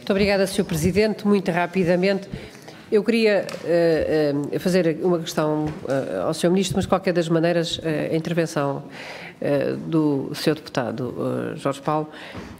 Muito obrigada, Sr. Presidente. Muito rapidamente, eu queria fazer uma questão ao Sr. Ministro, mas de qualquer das maneiras a intervenção do Sr. Deputado Jorge Paulo,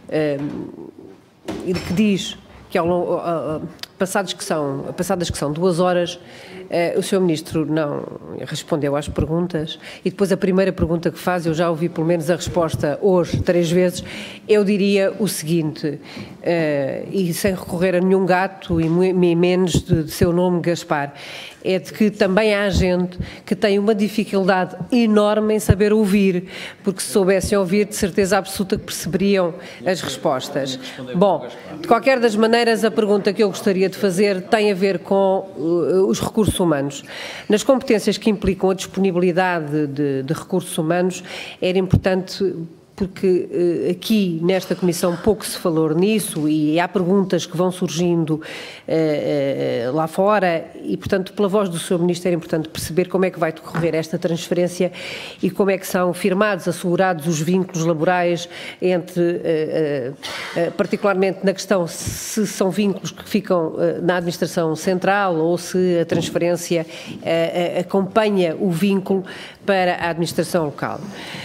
que diz que passadas que são 2 horas, o Sr. Ministro não respondeu às perguntas e depois a primeira pergunta que faz, eu já ouvi pelo menos a resposta hoje 3 vezes, eu diria o seguinte, e sem recorrer a nenhum gato e menos de seu nome Gaspar, é de que também há gente que tem uma dificuldade enorme em saber ouvir, porque se soubessem ouvir, de certeza absoluta que perceberiam as respostas. Bom, de qualquer das maneiras, a pergunta que eu gostaria de fazer tem a ver com os recursos humanos. Nas competências que implicam a disponibilidade de recursos humanos, era importante, porque aqui nesta Comissão pouco se falou nisso e há perguntas que vão surgindo lá fora e, portanto, pela voz do Sr. Ministro era importante perceber como é que vai decorrer esta transferência e como é que são firmados, assegurados os vínculos laborais entre, particularmente na questão se são vínculos que ficam na administração central ou se a transferência acompanha o vínculo para a administração local.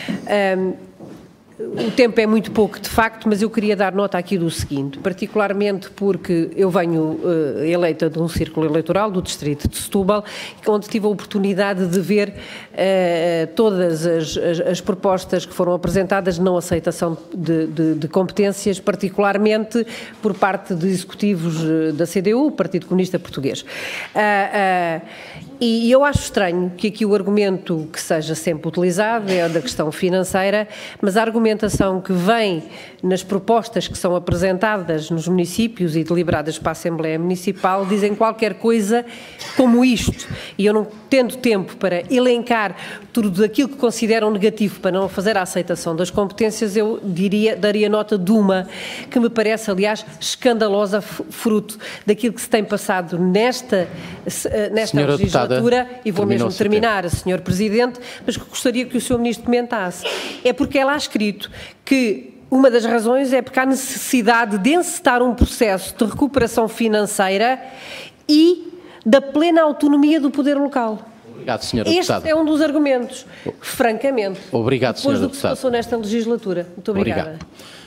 O tempo é muito pouco, de facto, mas eu queria dar nota aqui do seguinte, particularmente porque eu venho eleita de um círculo eleitoral do distrito de Setúbal, onde tive a oportunidade de ver todas as propostas que foram apresentadas de não aceitação de competências, particularmente por parte de executivos da CDU, Partido Comunista Português. E eu acho estranho que aqui o argumento que seja sempre utilizado é da questão financeira, mas a argumentação que vem nas propostas que são apresentadas nos municípios e deliberadas para a Assembleia Municipal dizem qualquer coisa como isto. E eu não tendo tempo para elencar tudo aquilo que consideram negativo para não fazer a aceitação das competências, eu daria nota de uma que me parece, aliás, escandalosa, fruto daquilo que se tem passado nesta legislatura, e vou mesmo terminar, Sr. Presidente, mas que gostaria que o Sr. Ministro comentasse. É porque é lá escrito que uma das razões é porque há necessidade de encetar um processo de recuperação financeira e da plena autonomia do poder local. Obrigado, Sra. Deputada. Este é um dos argumentos, francamente, obrigado, depois Sra. do que se passou nesta legislatura. Muito obrigada. Obrigado.